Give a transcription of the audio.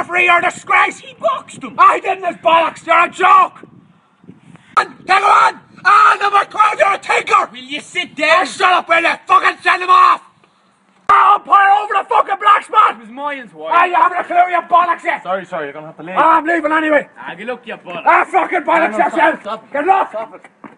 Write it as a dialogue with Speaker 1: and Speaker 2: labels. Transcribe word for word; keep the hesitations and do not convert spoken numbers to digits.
Speaker 1: referee, you're a disgrace! He boxed him! I didn't, his bollocks, you're a joke! Take him on! Ah, number twelve, you're a tinker! Will you sit down? Oh, shut up, will you? Fucking send him off! Ah, umpire over the fucking black spot! It was mine's why. Ah, you haven't a clue, you bollocks, yeah!
Speaker 2: Sorry, sorry, you're gonna have to leave.
Speaker 1: Ah, I'm leaving anyway!
Speaker 2: Ah, good luck, you bollocks.
Speaker 1: Ah, fucking bollocks,
Speaker 2: No, no, stop,
Speaker 1: yourself!
Speaker 2: stop.
Speaker 1: Good luck!
Speaker 2: Stop it.